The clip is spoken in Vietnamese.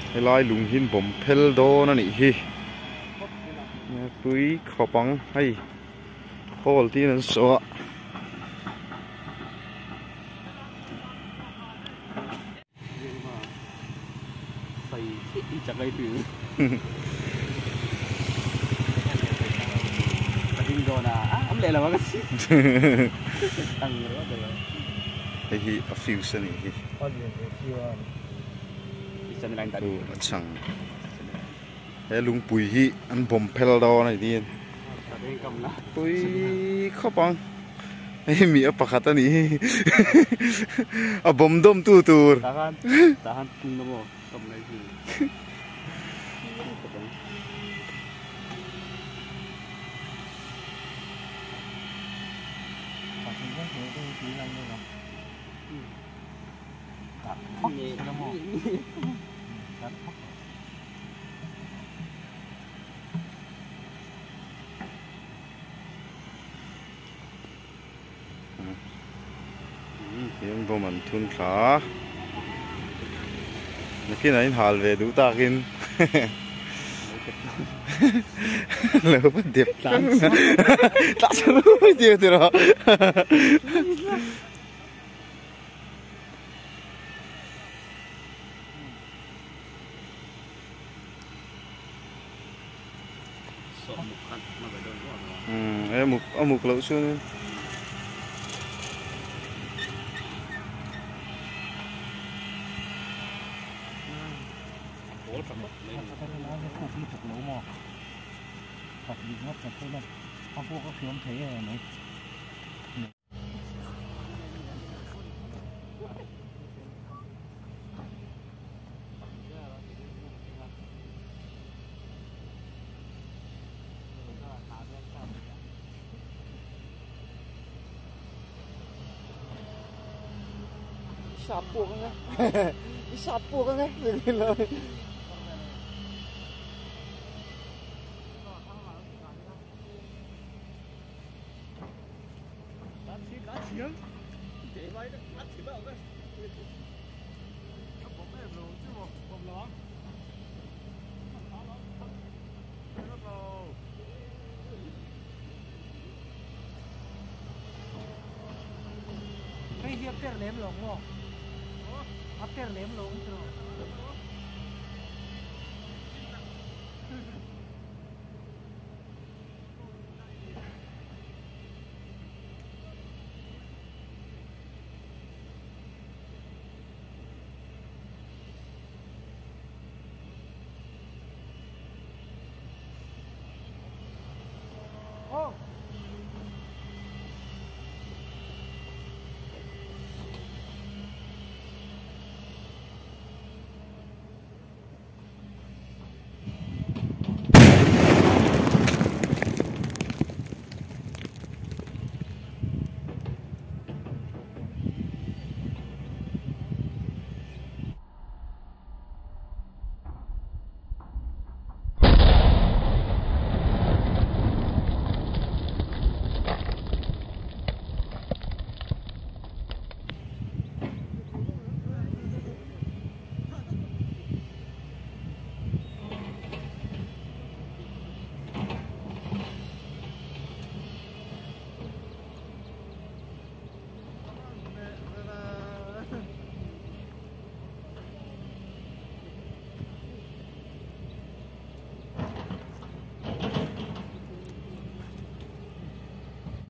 cái lai lùng hin bom phèl đô nó nị hi túi khó băng hay hole tí nó sợ phải chặt cây từ Kinh rồi à, ấm lệ là cái gì? Tăng nữa rồi. Đây hi a few sân này hi. Sân lạnh tận. Chẳng. Cái lùng bùi hi ăn bom phèl đô này đi. Túi khó băng. Hey, mi apa kata ni? Abom dom tu tur. Tahan tung nó mo, cầm lấy gì? Hiện bộ mình thun khá. Cái này hal về đủ ta kinh. Lỡ bắt điệp. Tại sao nó mới điệp thế đó? Em mục lẩu xương. Sapu kan eh? Sapu kan eh? Begini. Cái hiệp tiền ném lồng không? Hấp tiền ném lồng chưa?